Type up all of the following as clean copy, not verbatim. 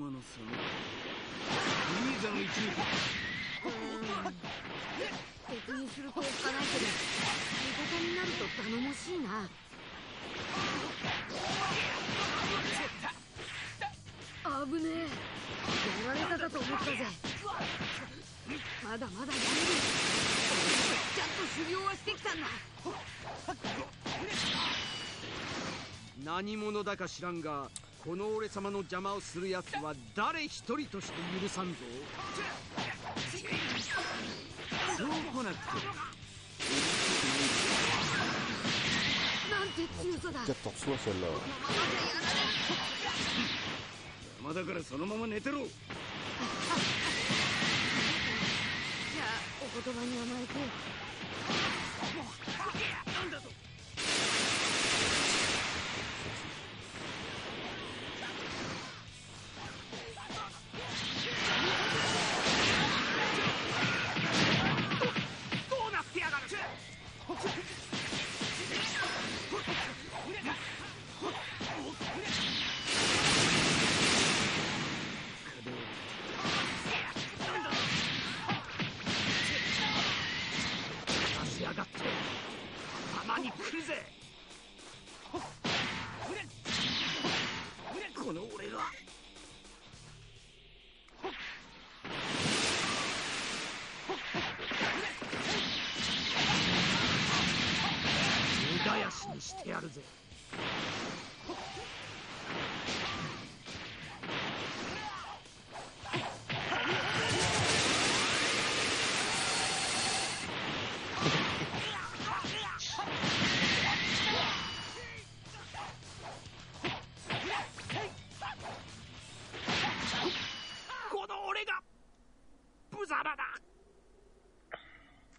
様のそのリーザの一味か。 敵にするとおっかないけど味方になると頼もしいな。危ねえ、やられたかと思ったぜ。まだまだやれる。ちゃんと修行はしてきたんだ。 何者だか知らんが、この俺様の邪魔をする奴は誰一人として許さんぞ。そう来なくてなんて強さだ。 Quelle torture celle-là. 邪魔だからそのまま寝てろ。 じゃあお言葉に甘えて。なんだと。 どうなってやがる。立ち上がって頭に来るぜ。この俺が無駄やしにしてやるぜ。この俺が無様だ。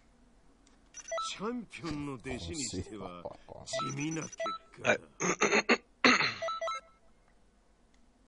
チャンピオンの弟子にしては地味な結果だ。